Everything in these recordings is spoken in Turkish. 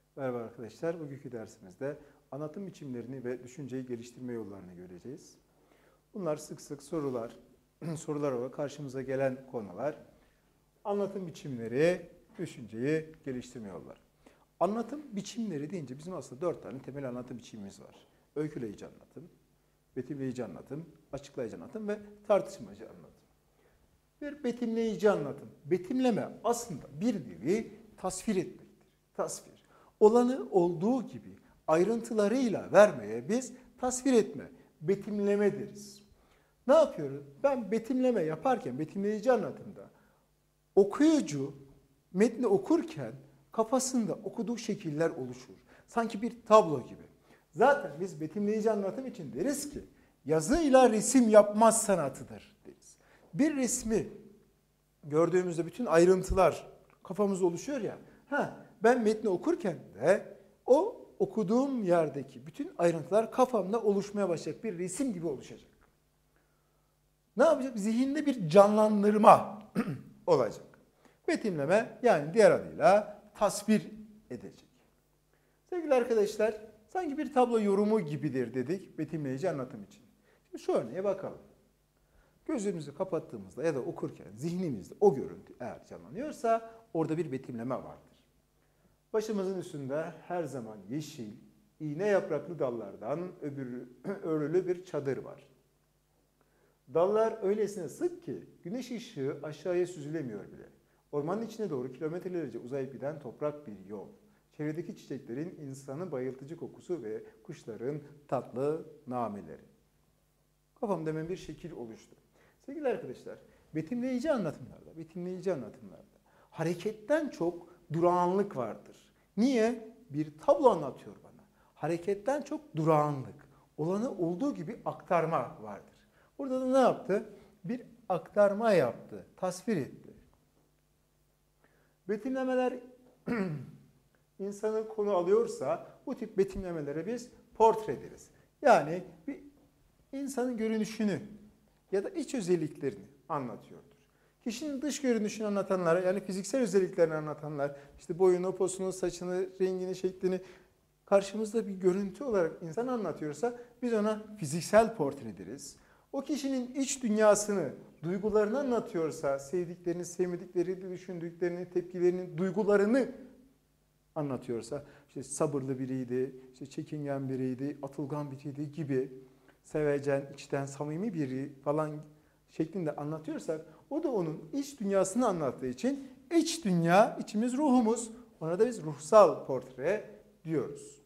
Merhaba arkadaşlar. Bugünkü dersimizde anlatım biçimlerini ve düşünceyi geliştirme yollarını göreceğiz. Bunlar sık sık sorular olarak karşımıza gelen konular. Anlatım biçimleri, düşünceyi geliştirme yolları. Anlatım biçimleri deyince bizim aslında 4 tane temel anlatım biçimimiz var. Öyküleyici anlatım, betimleyici anlatım, açıklayıcı anlatım ve tartışmacı anlatım. Bir betimleyici anlatım. Betimleme aslında bir nevi tasvir etmektir. Tasvir. Olanı olduğu gibi ayrıntılarıyla vermeye biz tasvir etme, betimleme deriz. Ne yapıyoruz? Ben betimleme yaparken, betimleyici anlatımda okuyucu metni okurken kafasında okuduğu şekiller oluşur. Sanki bir tablo gibi. Zaten biz betimleyici anlatım için deriz ki yazıyla resim yapmaz sanatıdır deriz. Bir resmi gördüğümüzde bütün ayrıntılar kafamızda oluşuyor ya. Ben metni okurken de o okuduğum yerdeki bütün ayrıntılar kafamda oluşmaya başlayacak. Bir resim gibi oluşacak. Ne yapacak? Zihinde bir canlandırma olacak. Betimleme yani diğer adıyla tasvir edecek. Sevgili arkadaşlar, sanki bir tablo yorumu gibidir dedik betimleyici anlatım için. Şimdi şu örneğe bakalım. Gözümüzü kapattığımızda ya da okurken zihnimizde o görüntü eğer canlanıyorsa orada bir betimleme vardır. Başımızın üstünde her zaman yeşil, iğne yapraklı dallardan örülü bir çadır var. Dallar öylesine sık ki güneş ışığı aşağıya süzülemiyor bile. Ormanın içine doğru kilometrelerce uzayıp giden toprak bir yol. Çevredeki çiçeklerin insanı bayıltıcı kokusu ve kuşların tatlı nameleri. Kafamda hemen bir şekil oluştu. Sevgili arkadaşlar, betimleyici anlatımlarda hareketten çok durağanlık vardır. Niye? Bir tablo anlatıyor bana. Hareketten çok durağanlık. Olanı olduğu gibi aktarma vardır. Burada da ne yaptı? Bir aktarma yaptı, tasvir etti. Betimlemeler insanı konu alıyorsa bu tip betimlemelere biz portre deriz. Yani bir insanın görünüşünü ya da iç özelliklerini anlatıyordur. Kişinin dış görünüşünü anlatanlar, yani fiziksel özelliklerini anlatanlar, işte boyunu, posunu, saçını, rengini, şeklini karşımızda bir görüntü olarak insan anlatıyorsa biz ona fiziksel portre deriz. O kişinin iç dünyasını, duygularını anlatıyorsa, sevdiklerini, sevmediklerini, düşündüklerini, tepkilerini, duygularını anlatıyorsa, işte sabırlı biriydi, işte çekingen biriydi, atılgan biriydi gibi, sevecen, içten, samimi biri falan şeklinde anlatıyorsak, o da onun iç dünyasını anlattığı için iç dünya, içimiz, ruhumuz, ona da biz ruhsal portre diyoruz.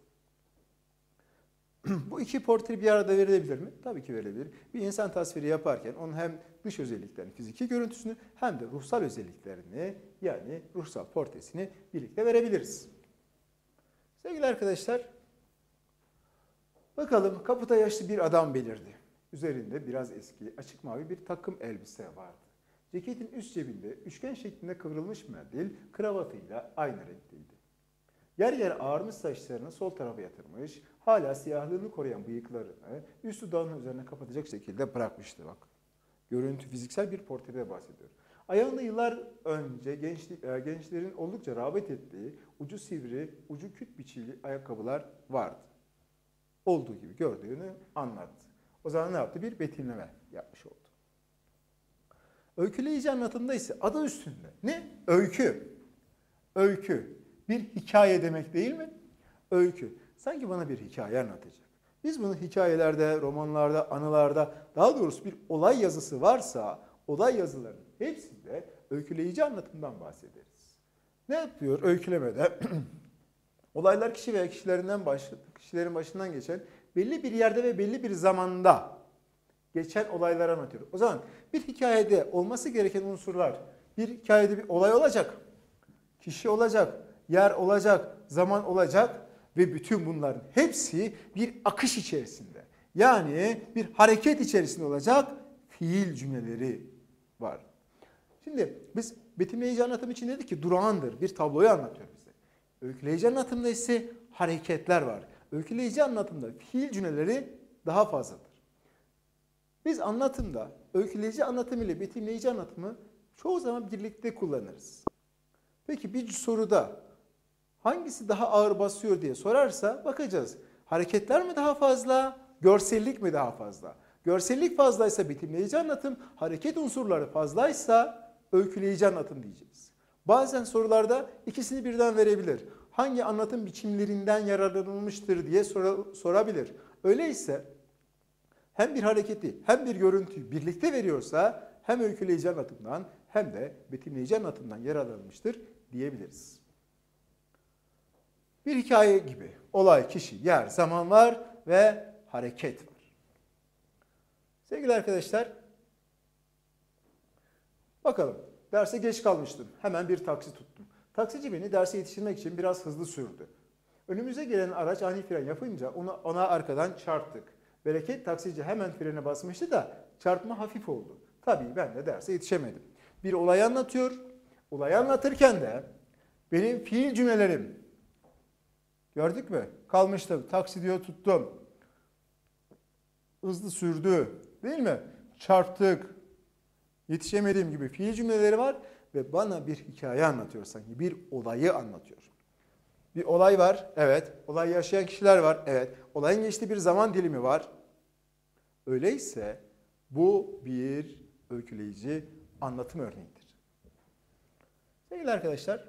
Bu iki portre bir arada verilebilir mi? Tabii ki verilebilir. Bir insan tasviri yaparken onun hem dış özelliklerini, fiziki görüntüsünü hem de ruhsal özelliklerini yani ruhsal portresini birlikte verebiliriz. Sevgili arkadaşlar, bakalım kapıda yaşlı bir adam belirdi. Üzerinde biraz eski, açık mavi bir takım elbise vardı. Ceketin üst cebinde üçgen şeklinde kıvrılmış mendil kravatıyla aynı renkteydi. Yer yer ağarmış saçlarını sol tarafa yatırmış, hala siyahlığını koruyan bıyıklarını üst dudağının üzerine kapatacak şekilde bırakmıştı bak. Görüntü fiziksel bir portrede bahsediyor. Ayağında yıllar önce gençlerin oldukça rağbet ettiği ucu sivri, ucu küt biçili ayakkabılar vardı. Olduğu gibi gördüğünü anlattı. O zaman ne yaptı? Bir betimleme yapmış oldu. Öyküleyici anlatımda ise adı üstünde. Ne? Öykü. Öykü. Bir hikaye demek değil mi? Öykü. Sanki bana bir hikaye anlatacak. Biz bunu hikayelerde, romanlarda, anılarda, daha doğrusu bir olay yazısı varsa, olay yazılarının hepsinde öyküleyici anlatımdan bahsederiz. Ne yapıyor öykülemede? Olaylar kişi veya kişilerin başından geçen belli bir yerde ve belli bir zamanda geçen olayları anlatıyor. O zaman bir hikayede olması gereken unsurlar, bir hikayede bir olay olacak, kişi olacak, yer olacak, zaman olacak ve bütün bunların hepsi bir akış içerisinde. Yani bir hareket içerisinde olacak fiil cümleleri var. Şimdi biz betimleyici anlatım için dedik ki durağandır, bir tabloyu anlatıyor bize. Öyküleyici anlatımda ise hareketler var. Öyküleyici anlatımda fiil cümleleri daha fazladır. Biz anlatımda öyküleyici anlatım ile betimleyici anlatımı çoğu zaman birlikte kullanırız. Peki bir soruda hangisi daha ağır basıyor diye sorarsa bakacağız. Hareketler mi daha fazla, görsellik mi daha fazla? Görsellik fazlaysa betimleyici anlatım, hareket unsurları fazlaysa öyküleyici anlatım diyeceğiz. Bazen sorularda ikisini birden verebilir. Hangi anlatım biçimlerinden yararlanılmıştır diye sorabilir. Öyleyse hem bir hareketi hem bir görüntüyü birlikte veriyorsa hem öyküleyici anlatımdan hem de betimleyici anlatımdan yararlanılmıştır diyebiliriz. Bir hikaye gibi olay, kişi, yer, zaman var ve hareket var. Sevgili arkadaşlar, bakalım derse geç kalmıştım. Hemen bir taksi tuttum. Taksici beni derse yetiştirmek için biraz hızlı sürdü. Önümüze gelen araç ani fren yapınca ona arkadan çarptık. Bereket taksici hemen frene basmıştı da çarpma hafif oldu. Tabii ben de derse yetişemedim. Bir olay anlatıyor. Olayı anlatırken de benim fiil cümlelerim, gördük mü? Kalmıştım. Taksi diyor tuttum. Hızlı sürdü. Değil mi? Çarptık. Yetişemediğim gibi fiil cümleleri var ve bana bir hikaye anlatıyor sanki. Bir olayı anlatıyor. Bir olay var. Evet. Olay yaşayan kişiler var. Evet. Olayın geçtiği bir zaman dilimi var. Öyleyse bu bir öyküleyici anlatım örneğidir. Sevgili arkadaşlar,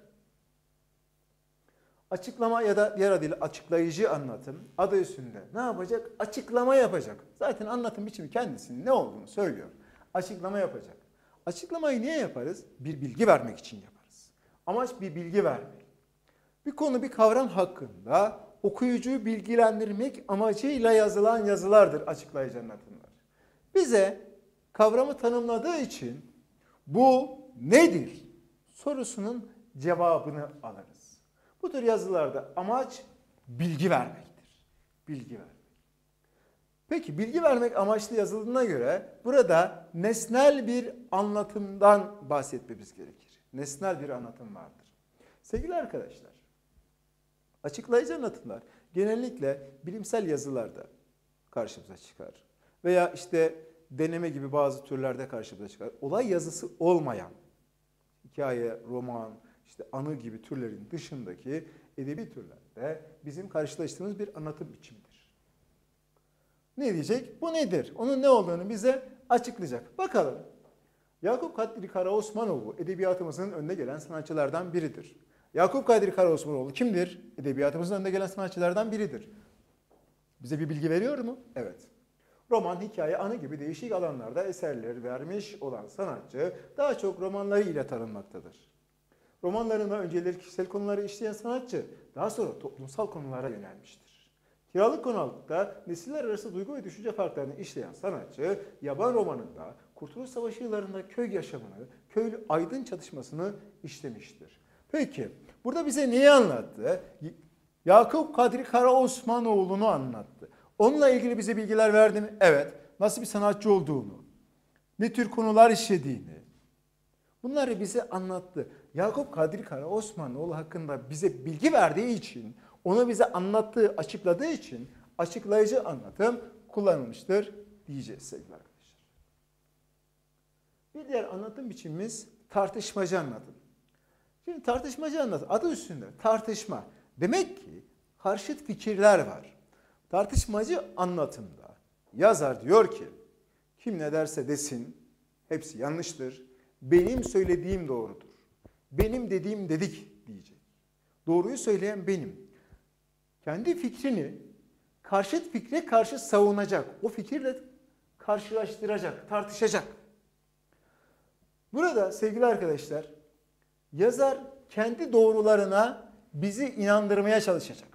açıklama ya da diğer adıyla açıklayıcı anlatım adı üstünde ne yapacak? Açıklama yapacak. Zaten anlatım biçimi kendisinin ne olduğunu söylüyor. Açıklama yapacak. Açıklamayı niye yaparız? Bir bilgi vermek için yaparız. Amaç bir bilgi vermek. Bir konu, bir kavram hakkında okuyucuyu bilgilendirmek amacıyla yazılan yazılardır açıklayıcı anlatımlar. Bize kavramı tanımladığı için bu nedir sorusunun cevabını alırız. Bu tür yazılarda amaç bilgi vermektir. Bilgi vermek. Peki bilgi vermek amaçlı yazıldığına göre burada nesnel bir anlatımdan bahsetmemiz gerekir. Nesnel bir anlatım vardır. Sevgili arkadaşlar, açıklayıcı anlatımlar genellikle bilimsel yazılarda karşımıza çıkar. Veya işte deneme gibi bazı türlerde karşımıza çıkar. Olay yazısı olmayan hikaye, roman, işte anı gibi türlerin dışındaki edebi türlerde bizim karşılaştığımız bir anlatım biçimidir. Ne diyecek? Bu nedir? Onun ne olduğunu bize açıklayacak. Bakalım. Yakup Kadri Karaosmanoğlu edebiyatımızın önde gelen sanatçılardan biridir. Yakup Kadri Karaosmanoğlu kimdir? Edebiyatımızın önde gelen sanatçılardan biridir. Bize bir bilgi veriyor mu? Evet. Roman, hikaye, anı gibi değişik alanlarda eserler vermiş olan sanatçı daha çok romanlarıyla tanınmaktadır. Romanlarında önceleri kişisel konuları işleyen sanatçı daha sonra toplumsal konulara yönelmiştir. Kiralık Konalık'ta nesiller arası duygu ve düşünce farklarını işleyen sanatçı, Yaban romanında Kurtuluş Savaşı yıllarında köy yaşamını, köylü aydın çatışmasını işlemiştir. Peki, burada bize neyi anlattı? Yakup Kadri Karaosmanoğlu'nu anlattı. Onunla ilgili bize bilgiler verdi mi? Evet. Nasıl bir sanatçı olduğunu, ne tür konular işlediğini, bunları bize anlattı. Yakup Kadri Karaosmanoğlu hakkında bize bilgi verdiği için, onu bize anlattığı, açıkladığı için açıklayıcı anlatım kullanılmıştır diyeceğiz sevgili arkadaşlar. Bir diğer anlatım biçimimiz tartışmacı anlatım. Şimdi tartışmacı anlatım adı üstünde tartışma. Demek ki karşıt fikirler var. Tartışmacı anlatımda yazar diyor ki kim ne derse desin hepsi yanlıştır. Benim söylediğim doğrudur. Benim dediğim dedik diyecek. Doğruyu söyleyen benim. Kendi fikrini karşıt fikre karşı savunacak. O fikirle karşılaştıracak, tartışacak. Burada sevgili arkadaşlar yazar kendi doğrularına bizi inandırmaya çalışacak.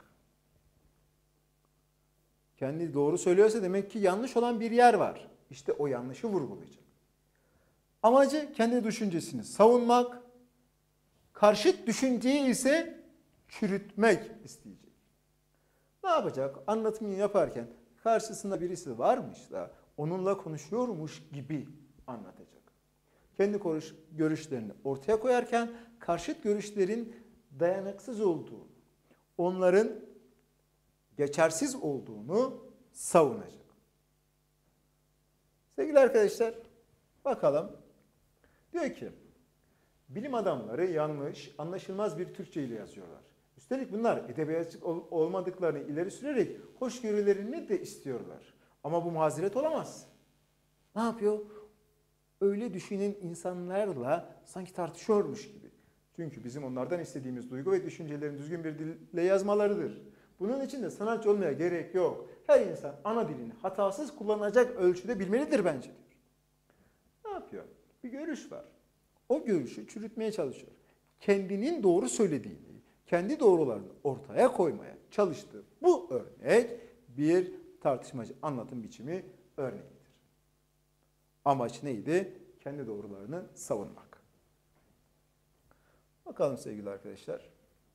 Kendi doğru söylüyorsa demek ki yanlış olan bir yer var. İşte o yanlışı vurgulayacak. Amacı kendi düşüncesini savunmak, karşıt düşünceyi ise çürütmek isteyecek. Ne yapacak? Anlatımını yaparken karşısında birisi varmış da onunla konuşuyormuş gibi anlatacak. Kendi görüşlerini ortaya koyarken karşıt görüşlerin dayanıksız olduğunu, onların geçersiz olduğunu savunacak. Sevgili arkadaşlar, bakalım. Diyor ki, bilim adamları yanlış, anlaşılmaz bir Türkçe ile yazıyorlar. Üstelik bunlar edebiyatçı olmadıklarını ileri sürerek hoşgörülerini de istiyorlar. Ama bu mazeret olamaz. Ne yapıyor? Öyle düşünen insanlarla sanki tartışıyormuş gibi. Çünkü bizim onlardan istediğimiz duygu ve düşüncelerin düzgün bir dille yazmalarıdır. Bunun için de sanatçı olmaya gerek yok. Her insan ana dilini hatasız kullanacak ölçüde bilmelidir bence diyor. Ne yapıyor? Bir görüş var. O görüşü çürütmeye çalışıyor. Kendinin doğru söylediğini, kendi doğrularını ortaya koymaya çalıştığı bu örnek bir tartışmacı anlatım biçimi örneğidir. Amaç neydi? Kendi doğrularını savunmak. Bakalım sevgili arkadaşlar.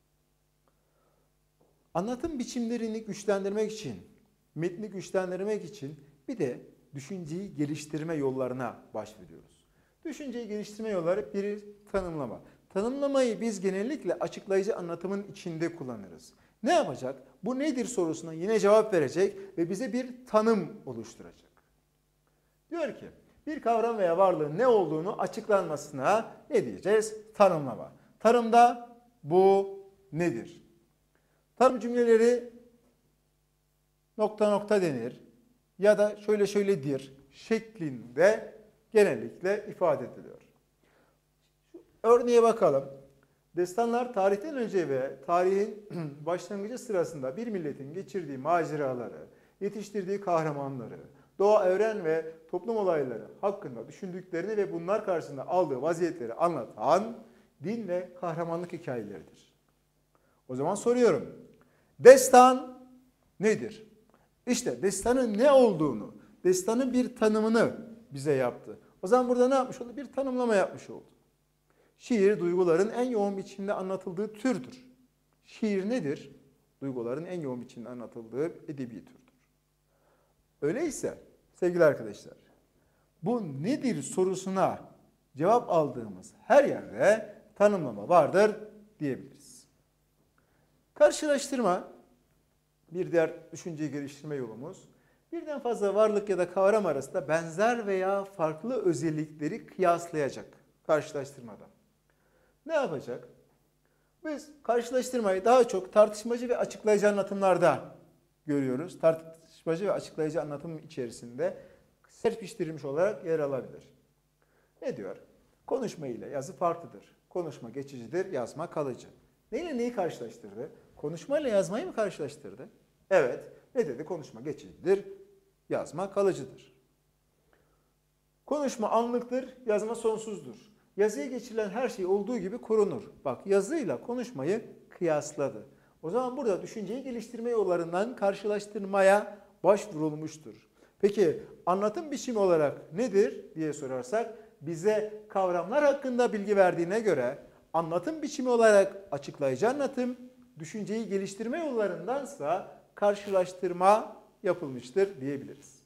Anlatım biçimlerini güçlendirmek için, metni güçlendirmek için bir de düşünceyi geliştirme yollarına başvuruyoruz. Düşünceyi geliştirme yolları biri tanımlama. Tanımlamayı biz genellikle açıklayıcı anlatımın içinde kullanırız. Ne yapacak? Bu nedir sorusuna yine cevap verecek ve bize bir tanım oluşturacak. Diyor ki, bir kavram veya varlığın ne olduğunu açıklanmasına ne diyeceğiz? Tanımlama. Tanımda bu nedir? Tanım cümleleri nokta nokta denir ya da şöyle şöyledir şeklinde genellikle ifade ediliyor. Örneğe bakalım. Destanlar tarihten önce ve tarihin başlangıcı sırasında bir milletin geçirdiği maceraları, yetiştirdiği kahramanları, doğa, evren ve toplum olayları hakkında düşündüklerini ve bunlar karşısında aldığı vaziyetleri anlatan din ve kahramanlık hikayeleridir. O zaman soruyorum. Destan nedir? İşte destanın ne olduğunu, destanın bir tanımını bize yaptı. O zaman burada ne yapmış oldu? Bir tanımlama yapmış oldu. Şiir, duyguların en yoğun biçimde anlatıldığı türdür. Şiir nedir? Duyguların en yoğun biçimde anlatıldığı edebi türdür. Öyleyse sevgili arkadaşlar, bu nedir sorusuna cevap aldığımız her yerde tanımlama vardır diyebiliriz. Karşılaştırma bir diğer düşünceyi geliştirme yolumuz. Birden fazla varlık ya da kavram arasında benzer veya farklı özellikleri kıyaslayacak karşılaştırmada. Ne yapacak? Biz karşılaştırmayı daha çok tartışmacı ve açıklayıcı anlatımlarda görüyoruz. Tartışmacı ve açıklayıcı anlatım içerisinde serpiştirilmiş olarak yer alabilir. Ne diyor? Konuşma ile yazı farklıdır. Konuşma geçicidir, yazma kalıcı. Neyle neyi karşılaştırdı? Konuşma ile yazmayı mı karşılaştırdı? Evet. Ne dedi? Konuşma geçicidir, yazma kalıcıdır. Konuşma anlıktır, yazma sonsuzdur. Yazıya geçirilen her şey olduğu gibi korunur. Bak, yazıyla konuşmayı kıyasladı. O zaman burada düşünceyi geliştirme yollarından karşılaştırmaya başvurulmuştur. Peki anlatım biçimi olarak nedir diye sorarsak, bize kavramlar hakkında bilgi verdiğine göre anlatım biçimi olarak açıklayıcı anlatım, düşünceyi geliştirme yollarındansa karşılaştırma yapılmıştır diyebiliriz.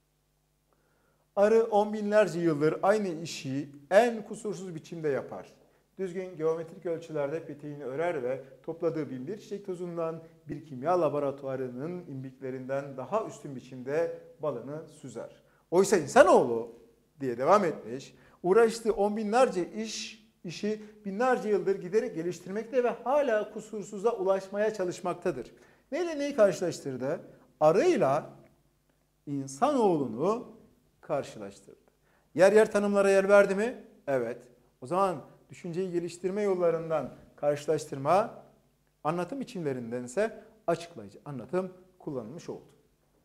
Arı on binlerce yıldır aynı işi en kusursuz biçimde yapar. Düzgün geometrik ölçülerde peteğini örer ve topladığı binbir çiçek tozundan bir kimya laboratuvarının imbiklerinden daha üstün biçimde balını süzer. Oysa insanoğlu diye devam etmiş, uğraştığı on binlerce işi binlerce yıldır giderek geliştirmekte ve hala kusursuza ulaşmaya çalışmaktadır. Neyle neyi karşılaştırdı? Arıyla insanoğlunu karşılaştırdı. Yer yer tanımlara yer verdi mi? Evet. O zaman düşünceyi geliştirme yollarından karşılaştırma, anlatım biçimlerindense açıklayıcı anlatım kullanılmış oldu.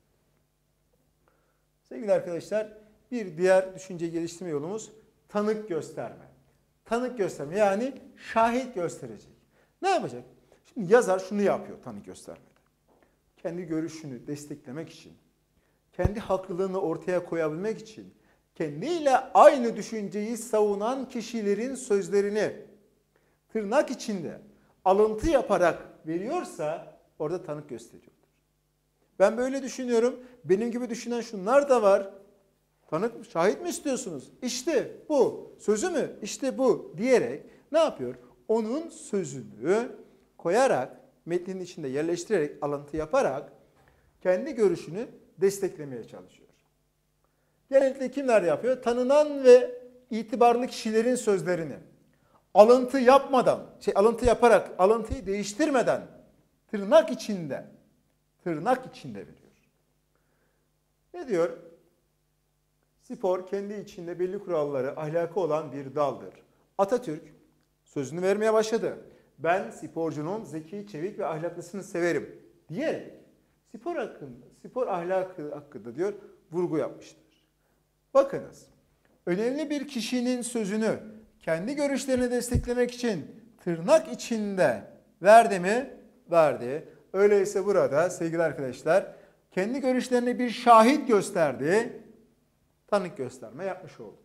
Sevgili arkadaşlar, bir diğer düşünceyi geliştirme yolumuz tanık gösterme. Tanık gösterme yani şahit gösterecek. Ne yapacak? Şimdi yazar şunu yapıyor tanık göstermede. Kendi görüşünü desteklemek için, kendi haklılığını ortaya koyabilmek için, kendiyle aynı düşünceyi savunan kişilerin sözlerini tırnak içinde alıntı yaparak veriyorsa orada tanık gösteriyordur. Ben böyle düşünüyorum, benim gibi düşünen şunlar da var. Tanık, şahit mi istiyorsunuz? İşte bu, sözü mü? İşte bu diyerek ne yapıyor? Onun sözünü koyarak, metnin içinde yerleştirerek, alıntı yaparak kendi görüşünü desteklemeye çalışıyor. Genellikle kimler yapıyor? Tanınan ve itibarlı kişilerin sözlerini alıntı yapmadan, alıntı yaparak, alıntıyı değiştirmeden tırnak içinde veriyor. Ne diyor? Spor kendi içinde belli kuralları, ahlakı olan bir daldır. Atatürk sözünü vermeye başladı. Ben sporcunun zeki, çevik ve ahlaklısını severim diyerek spor ahlakı hakkında diyor vurgu yapmıştır. Bakınız, önemli bir kişinin sözünü kendi görüşlerini desteklemek için tırnak içinde verdi mi? Verdi. Öyleyse burada sevgili arkadaşlar kendi görüşlerine bir şahit gösterdi. Tanık gösterme yapmış oldu.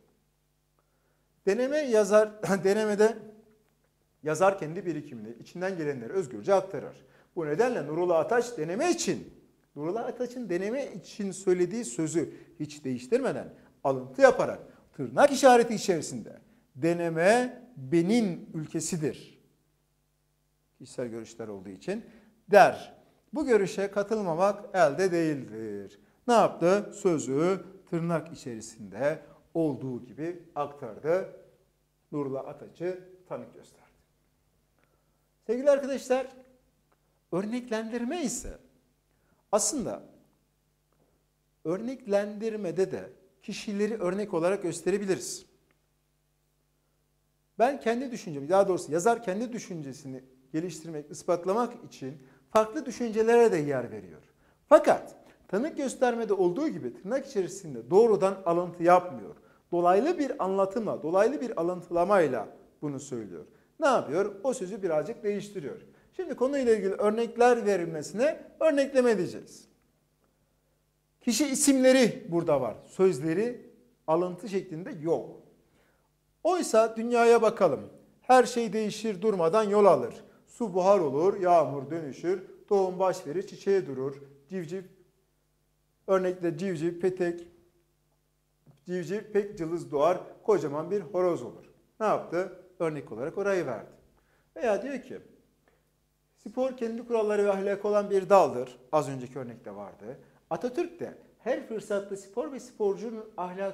Denemede yazar kendi birikimini, içinden gelenleri özgürce aktarır. Bu nedenle Nurullah Ataç'ın deneme için söylediği sözü hiç değiştirmeden, alıntı yaparak, tırnak işareti içerisinde deneme benim ülkesidir. Kişisel görüşler olduğu için der. Bu görüşe katılmamak elde değildir. Ne yaptı? Sözü tırnak içerisinde olduğu gibi aktardı. Nurullah Ataç'ı tanık gösterdi. Sevgili arkadaşlar, örneklendirme ise aslında örneklendirmede de kişileri örnek olarak gösterebiliriz. Ben kendi düşüncemi, daha doğrusu yazar kendi düşüncesini geliştirmek, ispatlamak için farklı düşüncelere de yer veriyor. Fakat tanık göstermede olduğu gibi tırnak içerisinde doğrudan alıntı yapmıyor. Dolaylı bir anlatımla, dolaylı bir alıntılamayla bunu söylüyor. Ne yapıyor? O sözü birazcık değiştiriyor. Şimdi konuyla ilgili örnekler verilmesine örnekleme diyeceğiz. Kişi isimleri burada var. Sözleri alıntı şeklinde yok. Oysa dünyaya bakalım. Her şey değişir, durmadan yol alır. Su buhar olur, yağmur dönüşür, tohum baş verir, çiçeğe durur. Civciv, örnekte civciv, pek cılız doğar, kocaman bir horoz olur. Ne yaptı? Örnek olarak orayı verdi. Veya diyor ki, spor kendi kuralları ve ahlakı olan bir daldır. Az önceki örnekte vardı. Atatürk de her fırsatta spor ve sporcunun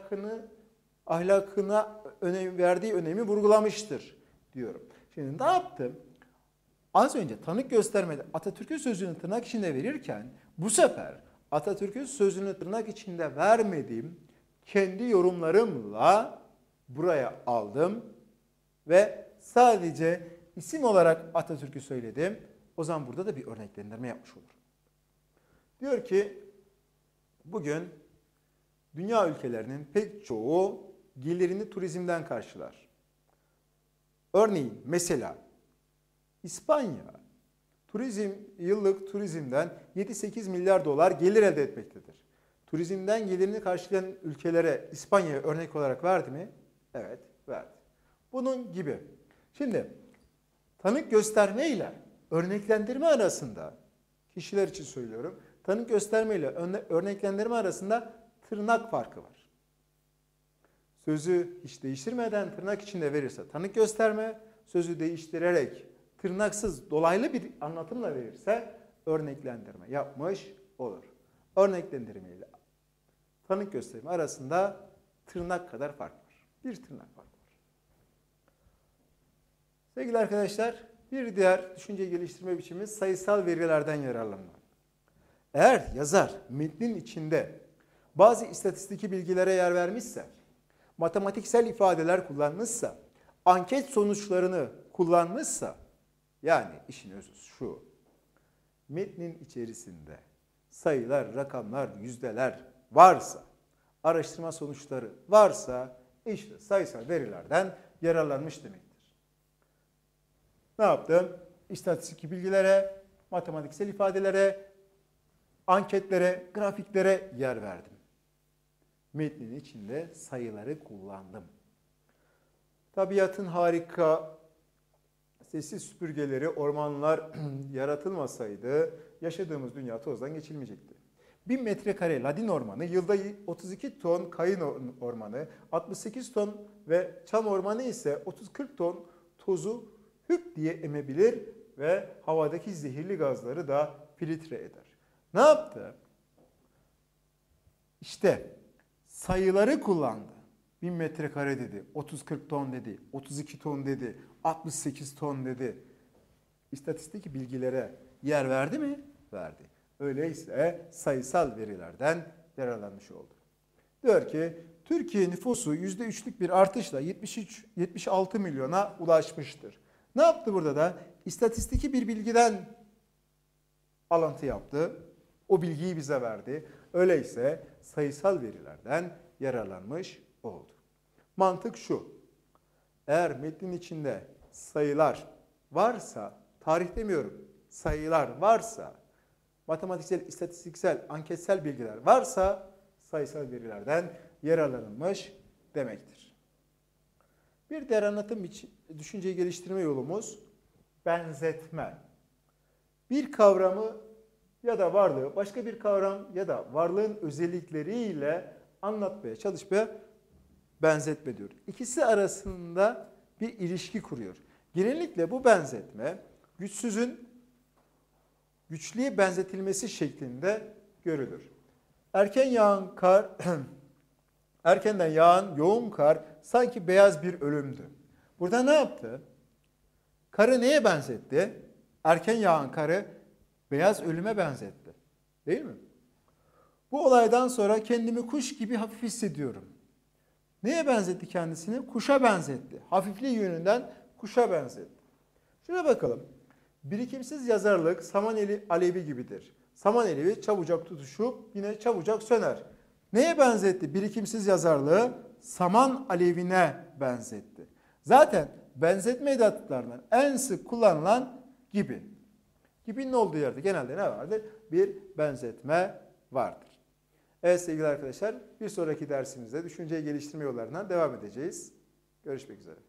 ahlakına verdiği önemi vurgulamıştır diyorum. Şimdi ne yaptım? Az önce tanık göstermede Atatürk'ün sözünü tırnak içinde verirken bu sefer Atatürk'ün sözünü tırnak içinde vermediğim kendi yorumlarımla buraya aldım ve sadece isim olarak Atatürk'ü söyledim. O zaman burada da bir örneklendirme yapmış olurum. Diyor ki bugün dünya ülkelerinin pek çoğu gelirini turizmden karşılar. Örneğin mesela İspanya yıllık turizmden 7-8 milyar dolar gelir elde etmektedir. Turizmden gelirini karşılayan ülkelere İspanya'ya örnek olarak verdi mi? Evet, verdi. Bunun gibi. Şimdi tanık gösterme ile örneklendirme arasında, kişiler için söylüyorum, tanık gösterme ile örneklendirme arasında tırnak farkı var. Sözü hiç değiştirmeden tırnak içinde verirse tanık gösterme, sözü değiştirerek tırnaksız dolaylı bir anlatımla verirse örneklendirme yapmış olur. Örneklendirme ile tanık gösterme arasında tırnak kadar fark var. Bir tırnak fark var. Sevgili arkadaşlar, bir diğer düşünce geliştirme biçimimiz sayısal verilerden yararlanmak. Eğer yazar metnin içinde bazı istatistiki bilgilere yer vermişse, matematiksel ifadeler kullanmışsa, anket sonuçlarını kullanmışsa, yani işin özü şu, metnin içerisinde sayılar, rakamlar, yüzdeler varsa, araştırma sonuçları varsa, işte sayısal verilerden yararlanmış demektir. Ne yaptım? İstatistik bilgilere, matematiksel ifadelere, anketlere, grafiklere yer verdim. Metnin içinde sayıları kullandım. Tabiatın harika sessiz süpürgeleri, ormanlar yaratılmasaydı yaşadığımız dünya tozdan geçilmeyecekti. 1000 metrekare ladin ormanı, yılda 32 ton kayın ormanı, 68 ton ve çam ormanı ise 30-40 ton tozu hüp diye emebilir ve havadaki zehirli gazları da filtre eder. Ne yaptı? İşte sayıları kullandı. 1000 metrekare dedi, 30-40 ton dedi, 32 ton dedi, 68 ton dedi. İstatistik bilgilere yer verdi mi? Verdi. Öyleyse sayısal verilerden yararlanmış oldu. Diyor ki Türkiye nüfusu %3'lük bir artışla 76 milyona ulaşmıştır. Ne yaptı burada da? İstatistiki bir bilgiden alıntı yaptı. O bilgiyi bize verdi. Öyleyse sayısal verilerden yararlanmış oldu. Mantık şu. Eğer metnin içinde sayılar varsa, tarih demiyorum, sayılar varsa, matematiksel, istatistiksel, anketsel bilgiler varsa sayısal verilerden yararlanılmış demektir. Bir diğer anlatım düşünceyi geliştirme yolumuz benzetme. Bir kavramı ya da varlığı başka bir kavram ya da varlığın özellikleriyle anlatmaya çalışmaya benzetme diyor. İkisi arasında bir ilişki kuruyor. Genellikle bu benzetme güçsüzün güçlüye benzetilmesi şeklinde görülür. Erkenden yağan yoğun kar sanki beyaz bir ölümdü. Burada ne yaptı? Karı neye benzetti? Erken yağan karı beyaz ölüme benzetti. Değil mi? Bu olaydan sonra kendimi kuş gibi hafif hissediyorum. Neye benzetti kendisini? Kuşa benzetti. Hafifliği yönünden kuşa benzetti. Şuna bakalım. Birikimsiz yazarlık saman alevi gibidir. Saman alevi çabucak tutuşup yine çabucak söner. Neye benzetti? Birikimsiz yazarlığı saman alevine benzetti. Zaten benzetme edatlarından en sık kullanılan gibi. Gibinin olduğu yerde genelde ne vardır? Bir benzetme vardır. Evet sevgili arkadaşlar, bir sonraki dersimizde düşünceyi geliştirme yollarından devam edeceğiz. Görüşmek üzere.